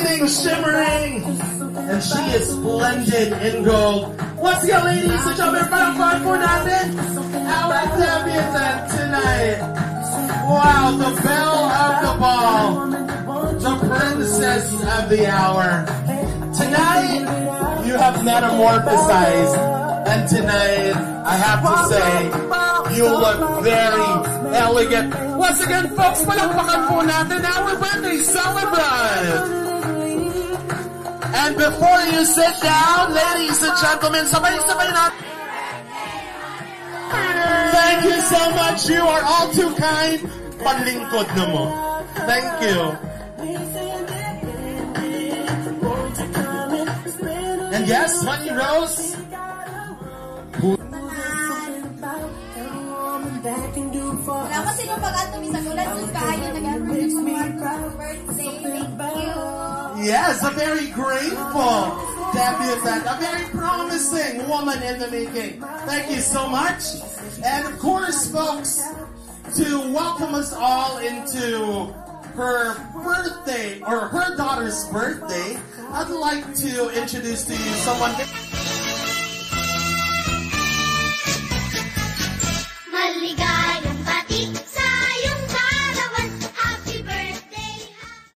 shining, shimmering, and she is splendid in gold. Once again, ladies and gentlemen, parang po natin our debutante tonight. Wow, the belle of the ball, the princess of the hour. Tonight, you have metamorphosized, and tonight, I have to say, you look very elegant. Once again, folks, palakpakan po natin our birthday celebrant. And before you sit down, ladies and gentlemen, sabay-sabay natin. Thank you so much. You are all too kind. Panlingkod na mo. Thank you. And yes, Honey Rose. Wala kasi nung pag-ato sa tulad sa kayo nag-birthday. Thank you. Yes, a very grateful debutante, a very promising woman in the making. Thank you so much. And of course, folks, to welcome us all into her birthday, or her daughter's birthday, I'd like to introduce to you someone